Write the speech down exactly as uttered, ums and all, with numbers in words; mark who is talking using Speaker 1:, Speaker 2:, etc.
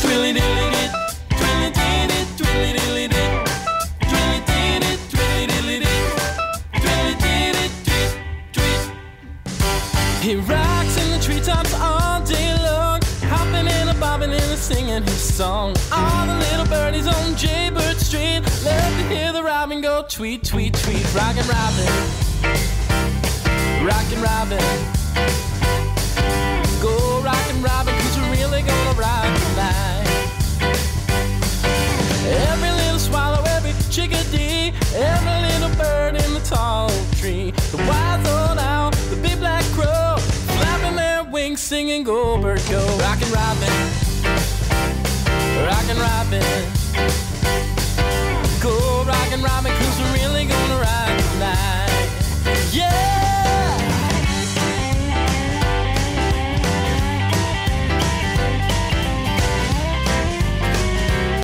Speaker 1: twilly dilly dit, twilly dilly, twilly dilly dit, twilly dilly, twilly dilly dit, twilly dilly, tweet, tweet. He rocks in the treetops all day long, hopping and a bobbing and a singing his song. All the little birdies on Jaybird Street love to hear the robin go tweet, tweet, tweet. Rockin' Robin, rockin' Robin, go rockin' Robin, 'cause you're really gonna rock tonight. Every little swallow, every chickadee, every little bird in the tall tree, the wise old owl, the big black crow, flapping their wings, singing go bird go. Rockin' Robin,